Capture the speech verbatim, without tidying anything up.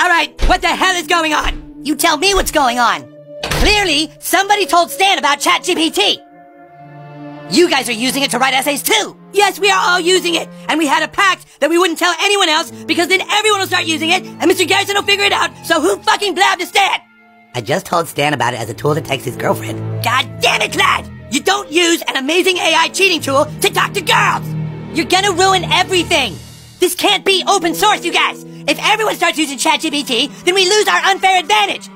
Alright, what the hell is going on? You tell me what's going on. Clearly, somebody told Stan about ChatGPT. You guys are using it to write essays too. Yes, we are all using it. And we had a pact that we wouldn't tell anyone else because then everyone will start using it and Mister Garrison will figure it out. So who fucking blabbed to Stan? I just told Stan about it as a tool to text his girlfriend. God damn it, lad! You don't use an amazing A I cheating tool to talk to girls! You're gonna ruin everything! This can't be open source, you guys! If everyone starts using ChatGPT, then we lose our unfair advantage!